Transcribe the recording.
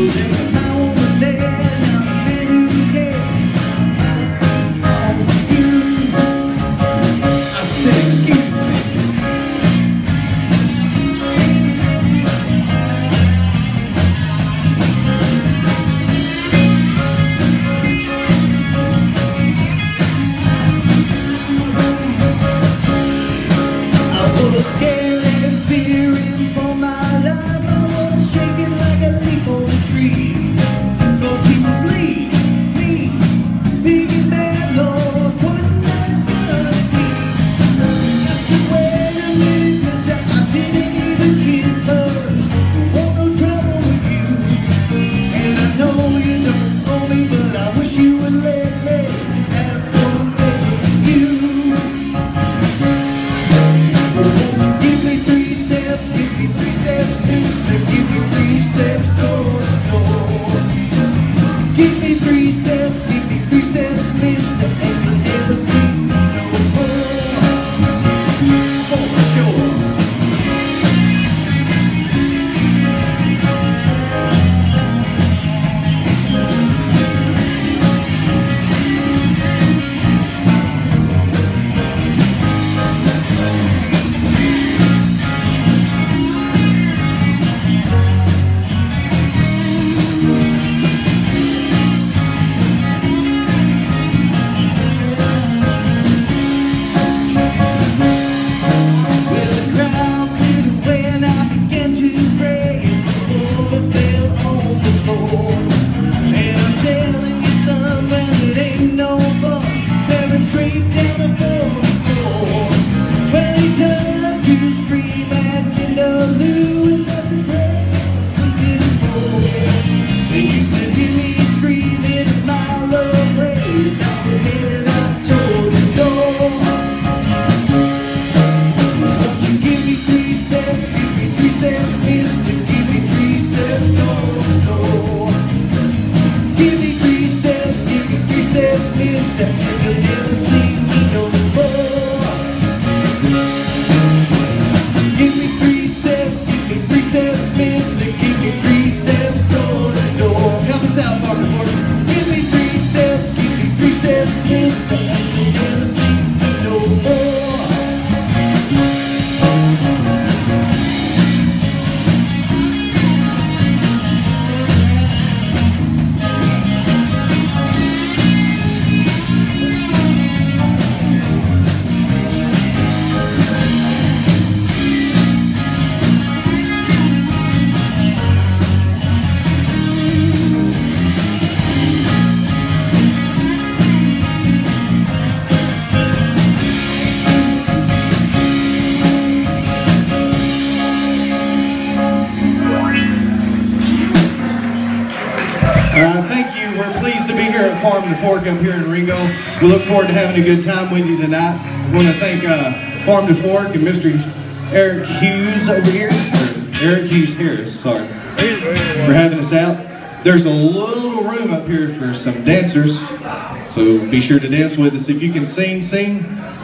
Thank you. We're pleased to be here at Farm to Fork up here in RIngold. We look forward to having a good time with you tonight. I want to thank Farm to Fork and Mr. Eric Hughes over here. Eric Hughes Harris, sorry, for having us out. There's a little room up here for some dancers, so be sure to dance with us. If you can sing, sing.